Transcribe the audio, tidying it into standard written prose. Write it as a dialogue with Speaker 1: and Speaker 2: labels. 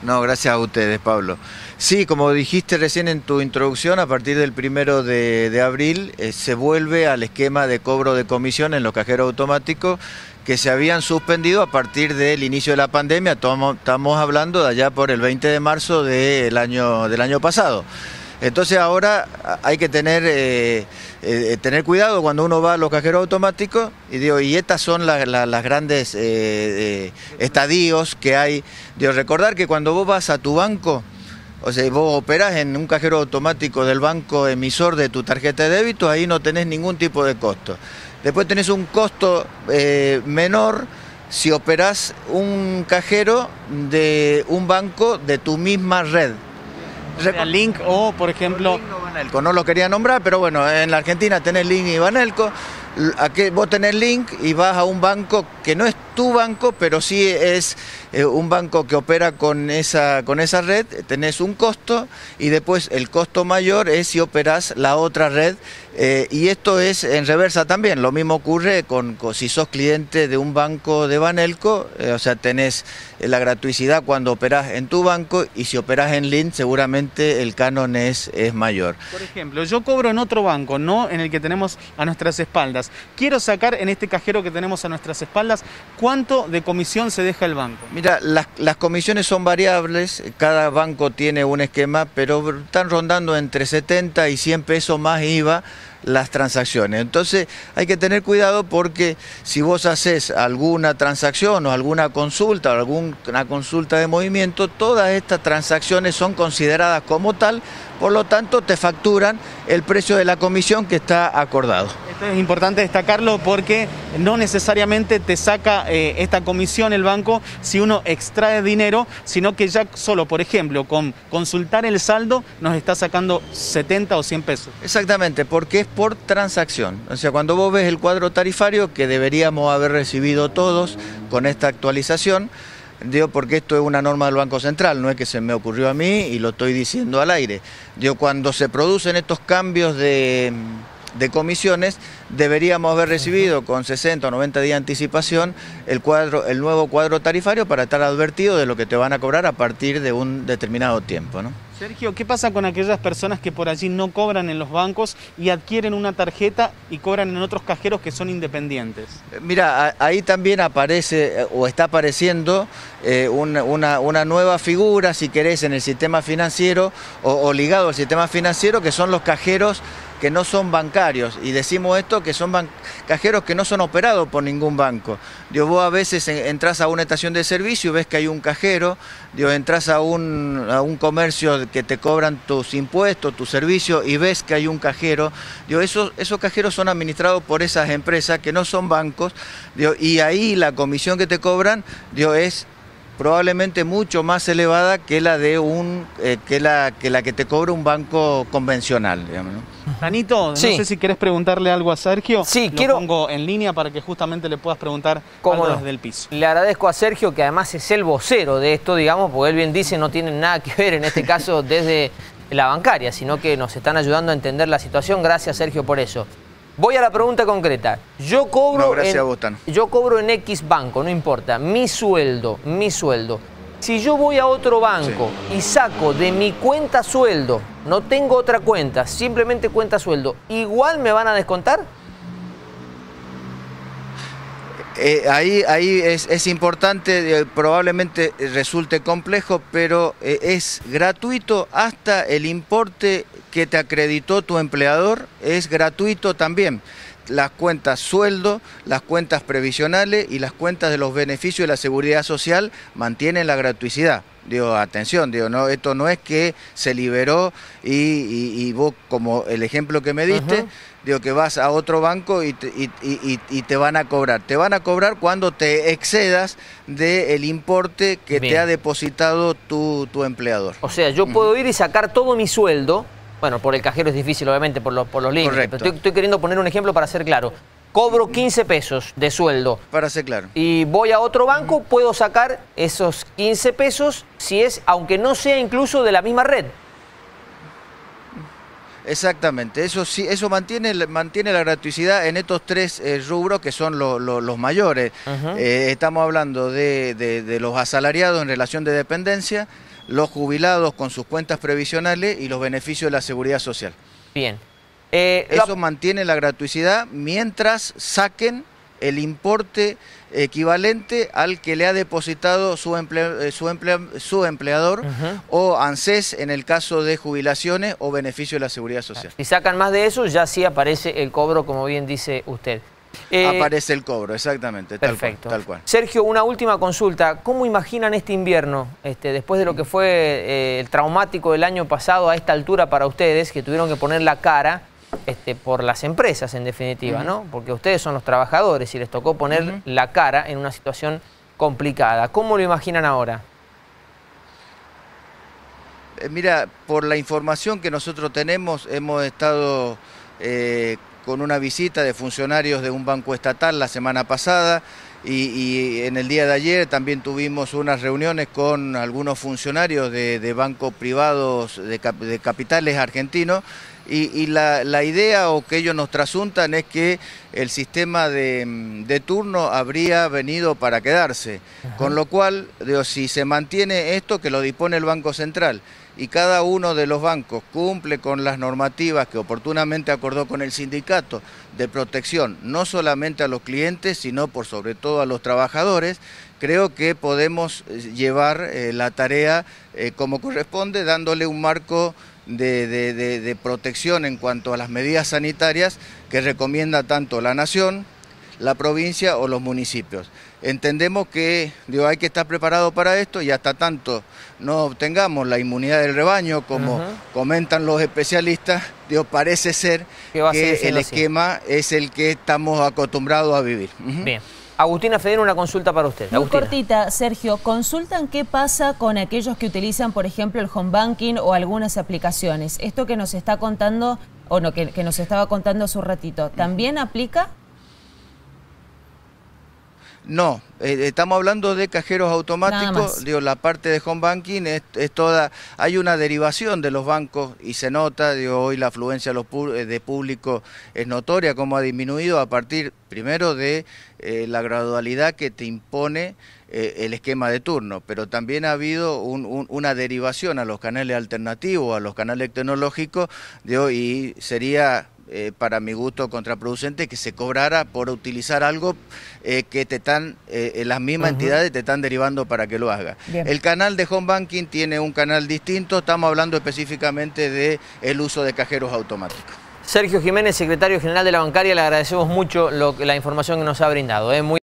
Speaker 1: No, gracias a ustedes, Pablo. Sí, como dijiste recién en tu introducción, a partir del 1 de abril se vuelve al esquema de cobro de comisión en los cajeros automáticos que se habían suspendido a partir del inicio de la pandemia. Estamos hablando de allá por el 20 de marzo del año pasado. Entonces ahora hay que tener cuidado cuando uno va a los cajeros automáticos y estas son las grandes estadios que hay. Recordar que cuando vos vas a tu banco, o sea, vos operás en un cajero automático del banco emisor de tu tarjeta de débito, ahí no tenés ningún tipo de costo. Después tenés un costo menor si operás un cajero de un banco de tu misma red.
Speaker 2: Link o, por ejemplo...
Speaker 1: Link o Banelco, no lo quería nombrar, pero bueno, en la Argentina tenés Link y Banelco. Aquí vos tenés Link y vas a un banco que no es tu banco, pero sí es un banco que opera con esa red, tenés un costo y después el costo mayor es si operás la otra red, y esto es en reversa también. Lo mismo ocurre con si sos cliente de un banco de Banelco, o sea, tenés la gratuidad cuando operás en tu banco, y si operás en Link seguramente el canon es mayor.
Speaker 2: Por ejemplo, yo cobro en otro banco, no en el que tenemos a nuestras espaldas. Quiero sacar en este cajero que tenemos a nuestras espaldas, ¿cuánto de comisión se deja el banco?
Speaker 1: Mira, las comisiones son variables, cada banco tiene un esquema, pero están rondando entre 70 y 100 pesos más IVA las transacciones. Entonces hay que tener cuidado, porque si vos haces alguna transacción o alguna consulta o alguna consulta de movimiento, todas estas transacciones son consideradas como tal, por lo tanto te facturan el precio de la comisión que está acordado.
Speaker 2: Esto es importante destacarlo, porque no necesariamente te saca esta comisión el banco si uno extrae dinero, sino que ya solo, por ejemplo, con consultar el saldo nos está sacando 70 o 100 pesos.
Speaker 1: Exactamente, porque es por transacción. O sea, cuando vos ves el cuadro tarifario que deberíamos haber recibido todos con esta actualización, porque esto es una norma del Banco Central, no es que se me ocurrió a mí y lo estoy diciendo al aire. Cuando se producen estos cambios de comisiones, deberíamos haber recibido con 60 o 90 días de anticipación el nuevo cuadro tarifario para estar advertido de lo que te van a cobrar a partir de un determinado tiempo, ¿no?
Speaker 2: Sergio, ¿qué pasa con aquellas personas que por allí no cobran en los bancos y adquieren una tarjeta y cobran en otros cajeros que son independientes?
Speaker 1: Mira, ahí también aparece o está apareciendo una nueva figura, si querés, en el sistema financiero o ligado al sistema financiero, que son los cajeros que no son bancarios. Y decimos esto, que son cajeros que no son operados por ningún banco. Vos a veces entras a una estación de servicio y ves que hay un cajero, entras a un comercio que te cobran tus impuestos, tus servicios, y ves que hay un cajero. Esos cajeros son administrados por esas empresas que no son bancos, y ahí la comisión que te cobran es probablemente mucho más elevada que la que te cobra un banco convencional, digamos, ¿no?
Speaker 2: Danito,
Speaker 3: sí.
Speaker 2: No sé si querés preguntarle algo a Sergio.
Speaker 3: Sí,
Speaker 2: Lo pongo en línea para que justamente le puedas preguntar algo desde el piso.
Speaker 3: Le agradezco a Sergio, que además es el vocero de esto, digamos, porque él bien dice, no tiene nada que ver en este caso desde la bancaria, sino que nos están ayudando a entender la situación. Gracias, Sergio, por eso. Voy a la pregunta concreta. Yo cobro en X banco, no importa, mi sueldo. Si yo voy a otro banco y saco de mi cuenta sueldo, no tengo otra cuenta, simplemente cuenta sueldo, ¿igual me van a descontar?
Speaker 1: Ahí es importante, probablemente resulte complejo, pero es gratuito hasta el importe que te acreditó tu empleador, es gratuito también. Las cuentas sueldo, las cuentas previsionales y las cuentas de los beneficios de la seguridad social mantienen la gratuidad. Atención, no, esto no es que se liberó y vos, como el ejemplo que me diste, que vas a otro banco y te van a cobrar. Te van a cobrar cuando te excedas del importe que te ha depositado tu empleador.
Speaker 3: O sea, yo puedo ir y sacar todo mi sueldo. Bueno, por el cajero es difícil, obviamente, por los límites. Pero estoy queriendo poner un ejemplo para ser claro. Cobro 15 pesos de sueldo.
Speaker 1: Para ser claro.
Speaker 3: Y voy a otro banco, puedo sacar esos 15 pesos, aunque no sea incluso de la misma red.
Speaker 1: Exactamente, eso sí, eso mantiene la gratuidad en estos tres rubros que son los mayores. Estamos hablando de los asalariados en relación de dependencia, los jubilados con sus cuentas previsionales y los beneficios de la seguridad social.
Speaker 3: Bien.
Speaker 1: Eso mantiene la gratuidad mientras saquen el importe equivalente al que le ha depositado su empleador o ANSES en el caso de jubilaciones o beneficio de la seguridad social.
Speaker 3: Si sacan más de eso, ya sí aparece el cobro, como bien dice usted.
Speaker 1: Aparece el cobro, exactamente.
Speaker 3: Perfecto.
Speaker 1: Tal cual.
Speaker 3: Sergio, una última consulta. ¿Cómo imaginan este invierno, después de lo que fue el traumático del año pasado a esta altura para ustedes, que tuvieron que poner la cara por las empresas, en definitiva, ¿no? Porque ustedes son los trabajadores y les tocó poner la cara en una situación complicada. ¿Cómo lo imaginan ahora?
Speaker 1: Mira, por la información que nosotros tenemos, hemos estado con una visita de funcionarios de un banco estatal la semana pasada y en el día de ayer también tuvimos unas reuniones con algunos funcionarios de bancos privados de capitales argentinos. Y la idea o que ellos nos trasuntan es que el sistema de turno habría venido para quedarse, con lo cual, digo, si se mantiene esto que lo dispone el Banco Central y cada uno de los bancos cumple con las normativas que oportunamente acordó con el sindicato de protección, no solamente a los clientes, sino por sobre todo a los trabajadores, creo que podemos llevar la tarea como corresponde, dándole un marco de protección en cuanto a las medidas sanitarias que recomienda tanto la Nación, la provincia o los municipios. Entendemos que hay que estar preparado para esto y hasta tanto no obtengamos la inmunidad del rebaño, como comentan los especialistas, parece ser que el esquema es el que estamos acostumbrados a vivir.
Speaker 3: Bien. Agustina Fedén, una consulta para usted.
Speaker 4: Muy cortita, Sergio. ¿Consultan qué pasa con aquellos que utilizan, por ejemplo, el home banking o algunas aplicaciones? Esto que nos está contando, o no, que nos estaba contando hace un ratito, ¿también aplica?
Speaker 1: No, estamos hablando de cajeros automáticos, digo, la parte de home banking es toda, hay una derivación de los bancos y se nota, digo, hoy la afluencia de público es notoria, cómo ha disminuido a partir, primero, de la gradualidad que te impone el esquema de turno, pero también ha habido una derivación a los canales alternativos, a los canales tecnológicos, digo, y sería para mi gusto contraproducente que se cobrara por utilizar algo que te están, las mismas entidades te están derivando para que lo haga. Bien. El canal de home banking tiene un canal distinto, estamos hablando específicamente del uso de cajeros automáticos.
Speaker 3: Sergio Jiménez, secretario general de la bancaria, le agradecemos mucho la información que nos ha brindado. Muy